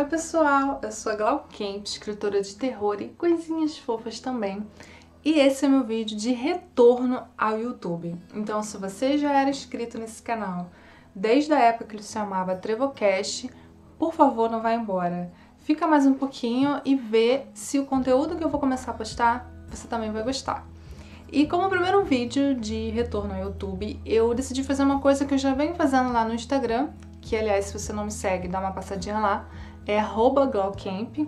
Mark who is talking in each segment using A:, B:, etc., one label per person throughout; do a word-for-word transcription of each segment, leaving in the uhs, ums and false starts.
A: pessoal, eu sou a Glau Kemp, escritora de terror e coisinhas fofas também. E esse é meu vídeo de retorno ao YouTube. Então, se você já era inscrito nesse canal desde a época que ele se chamava Trevocast, por favor, não vá embora. Fica mais um pouquinho e vê se o conteúdo que eu vou começar a postar você também vai gostar. E como primeiro vídeo de retorno ao YouTube, eu decidi fazer uma coisa que eu já venho fazendo lá no Instagram, que aliás, se você não me segue, dá uma passadinha lá, é arroba glaucamp,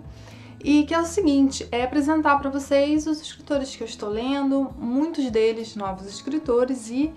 A: e que é o seguinte, é apresentar para vocês os escritores que eu estou lendo, muitos deles novos escritores e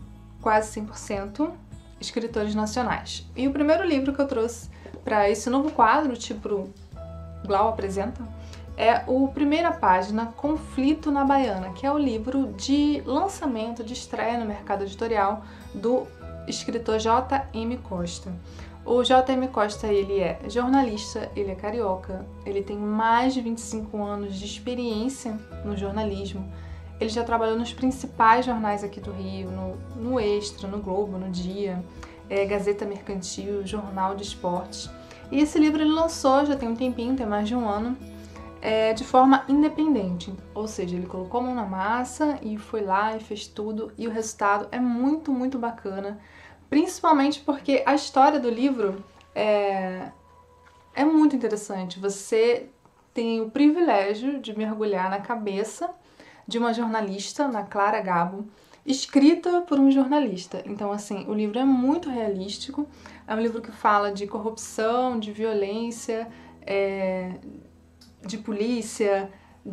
A: quase cem por cento escritores nacionais. E o primeiro livro que eu trouxe para esse novo quadro, tipo Glau Apresenta, é o Primeira Página, Conflito na Baiana, que é o livro de lançamento, de estreia no mercado editorial do escritor J M Costa. O J M Costa, ele é jornalista, ele é carioca, ele tem mais de vinte e cinco anos de experiência no jornalismo, ele já trabalhou nos principais jornais aqui do Rio, no, no Extra, no Globo, no Dia, é, Gazeta Mercantil, Jornal de Esportes. E esse livro ele lançou já tem um tempinho, tem mais de um ano, é, de forma independente, ou seja, ele colocou a mão na massa e foi lá e fez tudo, e o resultado é muito, muito bacana, principalmente porque a história do livro é, é muito interessante. Você tem o privilégio de mergulhar na cabeça de uma jornalista, na Clara Gabo, escrita por um jornalista. Então, assim, o livro é muito realístico, é um livro que fala de corrupção, de violência, é, de polícia,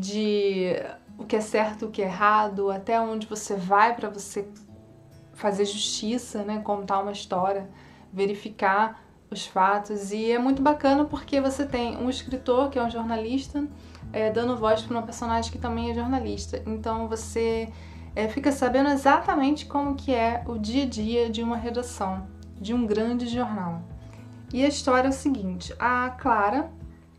A: de o que é certo, o que é errado, até onde você vai para você fazer justiça, né, contar uma história, verificar os fatos. E é muito bacana porque você tem um escritor que é um jornalista é, dando voz para uma personagem que também é jornalista. Então você é, fica sabendo exatamente como que é o dia a dia de uma redação, de um grande jornal. E a história é o seguinte, a Clara,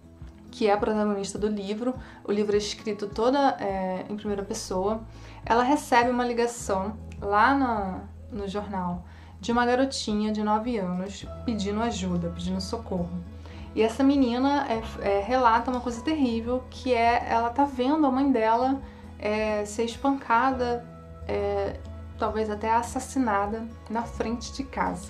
A: que é a protagonista do livro, o livro é escrito toda é, em primeira pessoa, ela recebe uma ligação lá na, no jornal de uma garotinha de nove anos pedindo ajuda, pedindo socorro. E essa menina é, é, relata uma coisa terrível, que é ela tá vendo a mãe dela é, ser espancada, é, talvez até assassinada na frente de casa.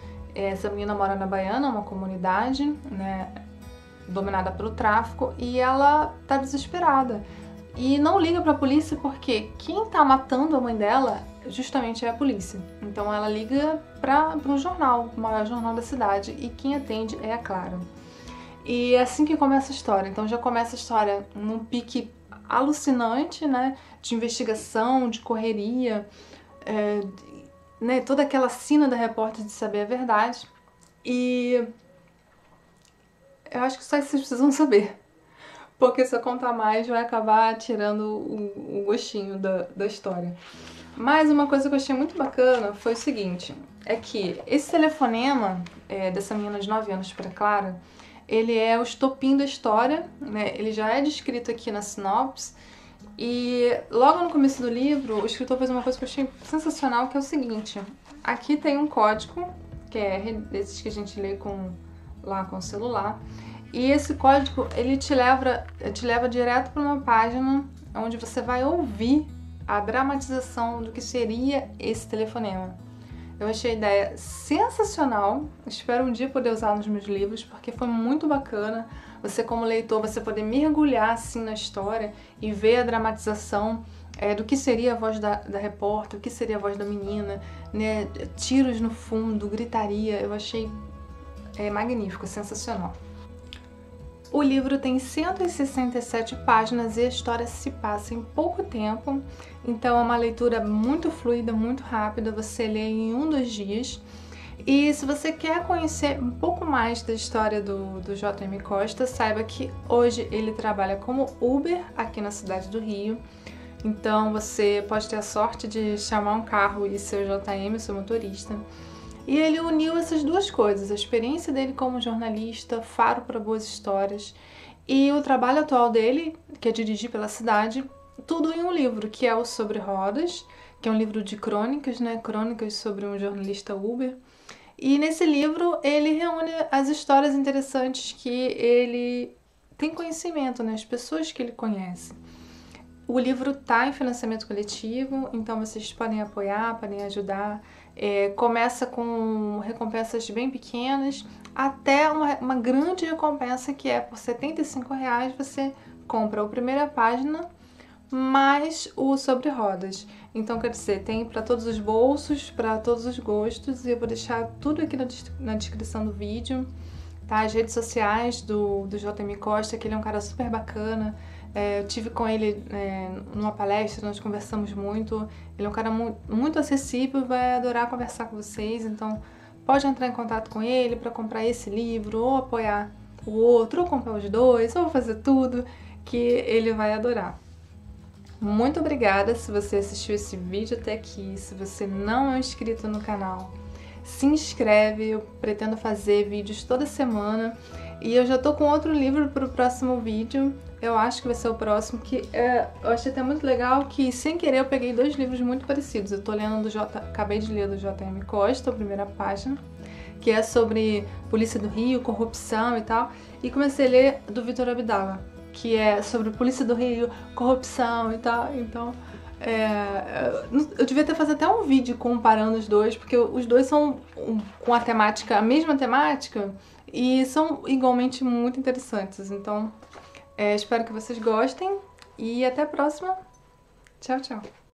A: Essa menina mora na Baiana, uma comunidade, né, dominada pelo tráfico, e ela tá desesperada. E não liga pra polícia porque quem tá matando a mãe dela justamente é a polícia. Então ela liga para um jornal, o maior jornal da cidade, e quem atende é a Clara. E é assim que começa a história. Então já começa a história num pique alucinante, né, de investigação, de correria, é, né, toda aquela sina da repórter de saber a verdade. E eu acho que só isso vocês precisam saber. Porque se eu contar mais vai acabar tirando o, o gostinho da, da história. Mas uma coisa que eu achei muito bacana foi o seguinte, é que esse telefonema é, dessa menina de nove anos para Clara, ele é o estopim da história, né? Ele já é descrito aqui na sinopse, e logo no começo do livro o escritor fez uma coisa que eu achei sensacional, que é o seguinte, aqui tem um código, que é desses que a gente lê com, lá com o celular, e esse código, ele te leva, te leva direto para uma página onde você vai ouvir a dramatização do que seria esse telefonema. Eu achei a ideia sensacional, espero um dia poder usar nos meus livros, porque foi muito bacana você como leitor, você poder mergulhar assim na história e ver a dramatização é, do que seria a voz da, da repórter, o que seria a voz da menina, né, tiros no fundo, gritaria, eu achei é, magnífico, sensacional. O livro tem cento e sessenta e sete páginas e a história se passa em pouco tempo, então é uma leitura muito fluida, muito rápida, você lê em um, dois dias. E se você quer conhecer um pouco mais da história do, do J M Costa, saiba que hoje ele trabalha como Uber aqui na cidade do Rio, então você pode ter a sorte de chamar um carro e ser o J M, seu motorista. E ele uniu essas duas coisas, a experiência dele como jornalista, faro para boas histórias, e o trabalho atual dele, que é dirigir pela cidade, tudo em um livro, que é o Sobre Rodas, que é um livro de crônicas, né, crônicas sobre um jornalista Uber, E nesse livro ele reúne as histórias interessantes que ele tem conhecimento, né? As pessoas que ele conhece. O livro está em financiamento coletivo, então vocês podem apoiar, podem ajudar. É, começa com recompensas bem pequenas, até uma, uma grande recompensa que é por setenta e cinco reais você compra a primeira página mais o sobre rodas. Então, quer dizer, tem para todos os bolsos, para todos os gostos, e eu vou deixar tudo aqui na, na descrição do vídeo, tá? As redes sociais do, do J M Costa, que ele é um cara super bacana. É, eu tive com ele é, numa palestra, nós conversamos muito. Ele é um cara mu muito acessível, vai adorar conversar com vocês. Então, pode entrar em contato com ele para comprar esse livro, ou apoiar o outro, ou comprar os dois, ou fazer tudo, que ele vai adorar. Muito obrigada se você assistiu esse vídeo até aqui. Se você não é inscrito no canal, se inscreve. Eu pretendo fazer vídeos toda semana. E eu já tô com outro livro para o próximo vídeo. Eu acho que vai ser o próximo, que é, eu achei até muito legal que, sem querer, eu peguei dois livros muito parecidos. Eu tô lendo do J... Acabei de ler do J M Costa, a primeira página, que é sobre Polícia do Rio, corrupção e tal. E comecei a ler do Vitor Abdala, que é sobre Polícia do Rio, corrupção e tal. Então, é, eu devia ter feito até um vídeo comparando os dois, porque os dois são com a temática, a mesma temática, e são igualmente muito interessantes. Então, é, espero que vocês gostem e até a próxima. Tchau, tchau.